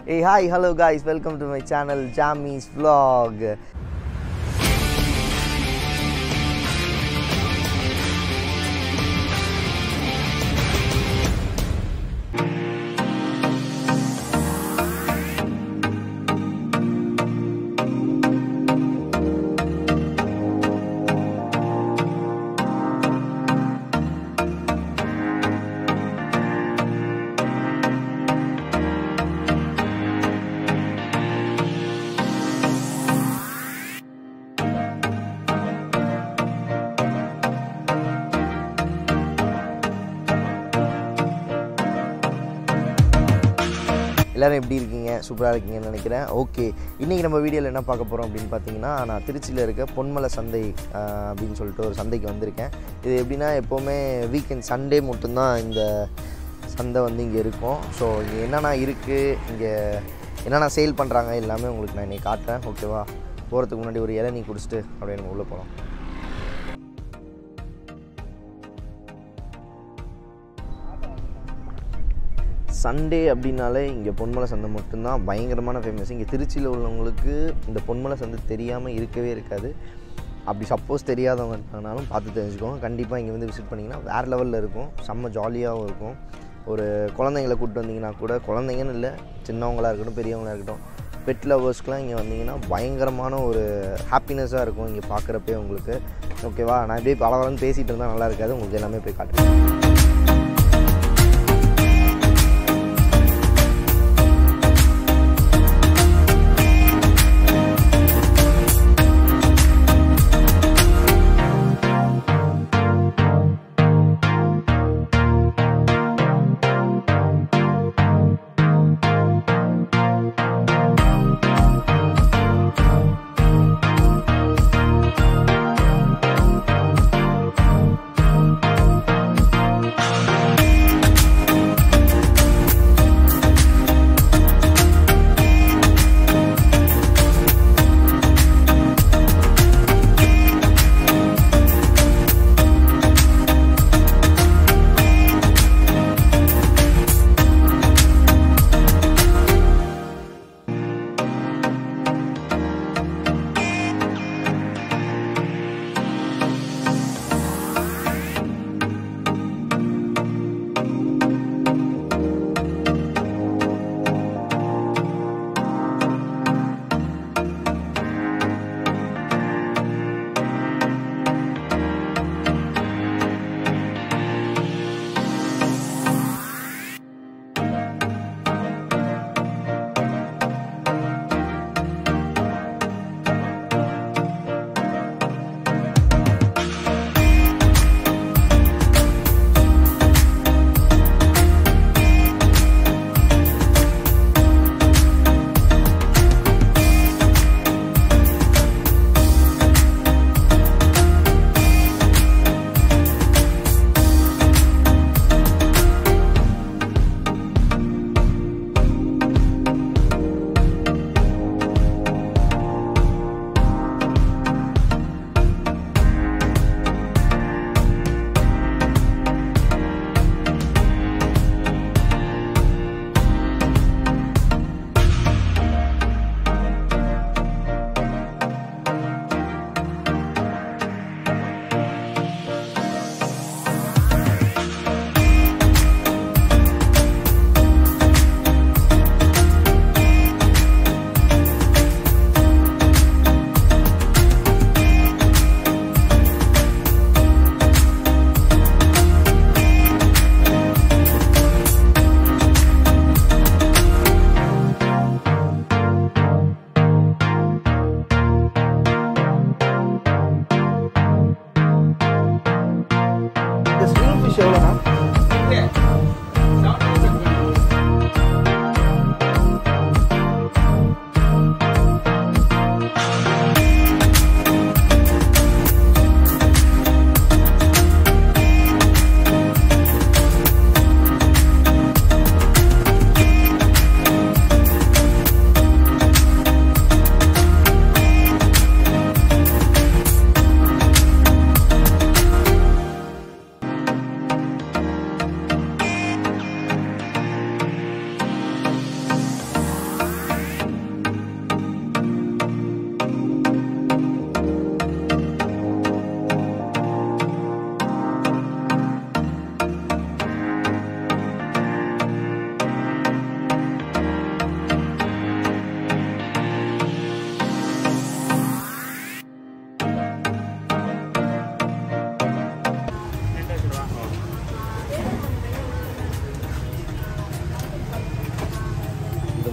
Hey, hi, hello guys, welcome to my channel jammyzvlog. எல்லாரும் எப்படி இருக்கீங்க? சூப்பராக இருக்கீங்கன்னு நினைக்கிறேன். ஓகே, இன்றைக்கி நம்ம வீடியோவில் என்ன பார்க்க போகிறோம் அப்படின்னு பார்த்தீங்கன்னா, நான் திருச்சியில் இருக்க பொன்மலை சந்தை அப்படின்னு சொல்லிட்டு ஒரு சந்தைக்கு வந்திருக்கேன். இது எப்படின்னா எப்போவுமே வீக்கெண்ட் சண்டே மட்டும்தான் இந்த சந்தை வந்து இங்கே இருக்கும். ஸோ இங்கே என்னென்ன இருக்குது, இங்கே என்னென்ன சேல் பண்ணுறாங்க எல்லாமே உங்களுக்கு நான் இன்றைக்கி காட்டுறேன். ஓகேவா? போகிறதுக்கு முன்னாடி ஒரு இளநீ குடிச்சிட்டு அப்படியே நம்ம உள்ளே போகலாம். சண்டே அப்படின்னாலே இங்கே பொன்மலை சந்தை மட்டும்தான் பயங்கரமான ஃபேமஸ். இங்கே திருச்சியில் உள்ளவங்களுக்கு இந்த பொன்மலை சந்தை தெரியாமல் இருக்கவே இருக்காது. அப்படி சப்போஸ் தெரியாதவங்க இருந்தாலும் பார்த்து தெரிஞ்சுக்கோங்க. கண்டிப்பாக இங்கே வந்து விசிட் பண்ணிங்கன்னா வேறு லெவலில் இருக்கும், செம்ம ஜாலியாகவும் இருக்கும். ஒரு குழந்தைங்கள கூப்பிட்டு வந்தீங்கன்னா கூட, குழந்தைங்கன்னு இல்லை, சின்னவங்களாக இருக்கட்டும் பெரியவங்களாக இருக்கட்டும், பெட் லவர்ஸ்க்கெலாம் இங்கே வந்தீங்கன்னா பயங்கரமான ஒரு ஹாப்பினஸ்ஸாக இருக்கும் இங்கே பார்க்குறப்பே உங்களுக்கு. ஓகேவா? நான் இப்படியே பலவரன்னு பேசிகிட்டு இருந்தால் நல்லா இருக்காது, உங்களுக்கு எல்லாமே போய் காட்டுறேன்.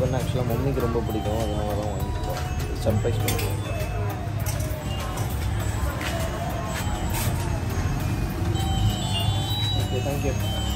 வந்து ஆக்சுவலாக மம்மிக்கு ரொம்ப பிடிக்கும், அதனால தான் வாங்கிப்போம். சர்ப்ரைஸ் பண்ணுவோம். Okay, thank you.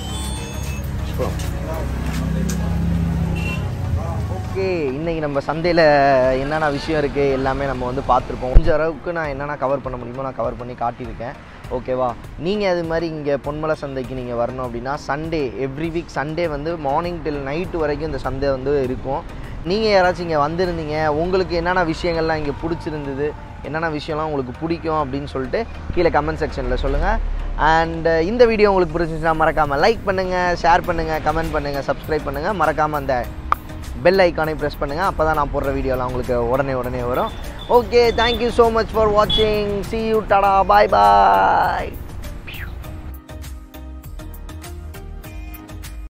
ஓகே, இன்றைக்கி நம்ம சந்தையில் என்னென்ன விஷயம் இருக்குது எல்லாமே நம்ம வந்து பார்த்துருப்போம். கொஞ்சம் அளவுக்கு நான் என்னென்ன கவர் பண்ண முடியுமோ நான் கவர் பண்ணி காட்டியிருக்கேன். ஓகேவா? நீங்கள் அது மாதிரி இங்கே பொன்மலை சந்தைக்கு நீங்கள் வரணும் அப்படின்னா சண்டே, எவ்ரி வீக் சண்டே வந்து மார்னிங் டில் நைட்டு வரைக்கும் இந்த சந்தை வந்து இருக்கும். நீங்கள் யாராச்சும் இங்கே வந்திருந்தீங்க, உங்களுக்கு என்னென்ன விஷயங்கள்லாம் இங்கே பிடிச்சிருந்தது, என்னென்ன விஷயம்லாம் உங்களுக்கு பிடிக்கும் அப்படின்னு சொல்லிட்டு கீழே கமெண்ட் செக்ஷனில் சொல்லுங்கள். அண்ட் இந்த வீடியோ உங்களுக்கு பிடிச்சிருந்துச்சுன்னா மறக்காமல் லைக் பண்ணுங்கள், ஷேர் பண்ணுங்கள், கமெண்ட் பண்ணுங்கள், சப்ஸ்கிரைப் பண்ணுங்கள். மறக்காமல் அந்த பெல் ஐக்கானை ப்ரெஸ் பண்ணுங்கள். அப்போ தான் நான் போடுற வீடியோலாம் உங்களுக்கு உடனே வரும். Okay, thank you so much for வாட்சிங். see you, tada, bye bye.